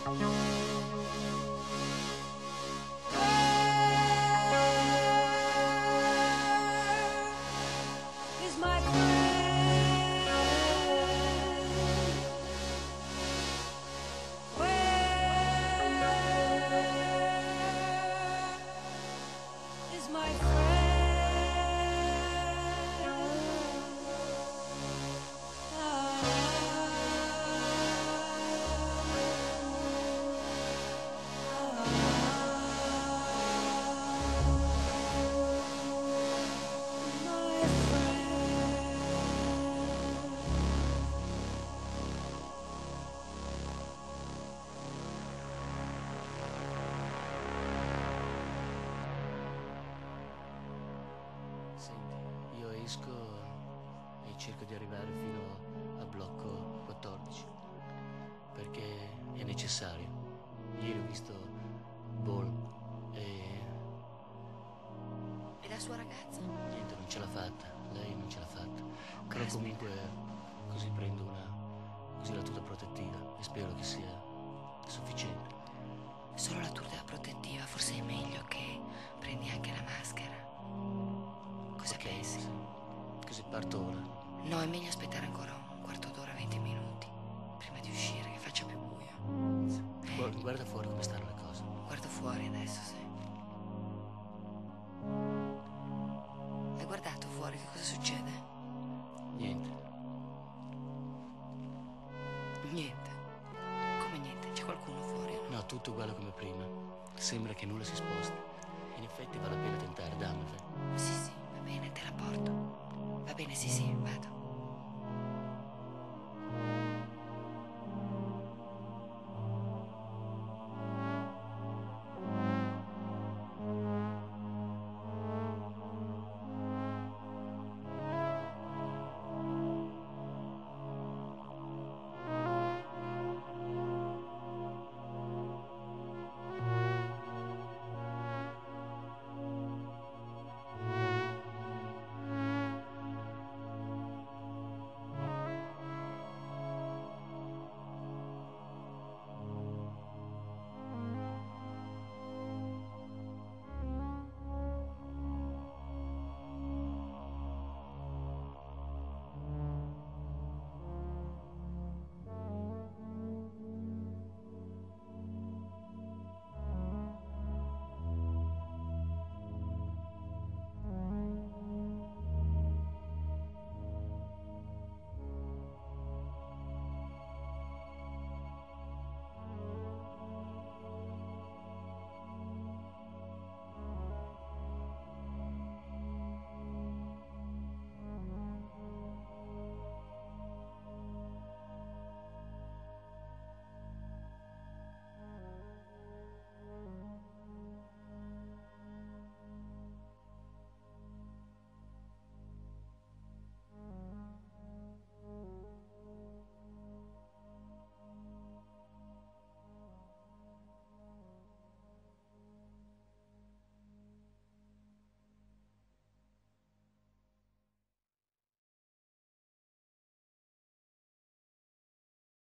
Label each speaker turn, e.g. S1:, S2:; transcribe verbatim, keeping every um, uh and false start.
S1: Senti, io esco e cerco di arrivare fino al blocco quattordici, perché è necessario. Ieri ho visto Ball e
S2: E la sua ragazza?
S1: niente, non ce l'ha fatta, lei non ce l'ha fatta. Però comunque così prendo una, così la tuta protettiva e spero che sia sufficiente.
S2: Solo la tuta protettiva, forse è meglio che prendi anche la maschera. Cosa
S1: Ok,
S2: pensi?
S1: sì. Così parto ora.
S2: No, è meglio aspettare ancora un quarto d'ora, venti minuti, prima di uscire, che faccia più buio.
S1: Gu- Guarda fuori come stanno le cose.
S2: Guardo fuori adesso, sì. Hai guardato fuori, che cosa succede?
S1: Niente.
S2: Niente. Come niente? C'è qualcuno fuori o no?
S1: No, tutto uguale come prima. Sembra che nulla si sposti. In effetti vale la pena tentare, dammela.
S2: Sì, sì, va bene, te la porto. Va bene, sì, sì, vado.